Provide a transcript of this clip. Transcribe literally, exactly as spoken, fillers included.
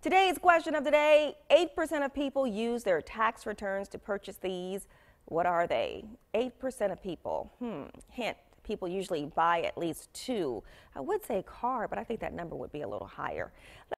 Today's question of the day, eight percent of people use their tax returns to purchase these. What are they? eight percent of people. Hmm. Hint, people usually buy at least two. I would say car, but I think that number would be a little higher.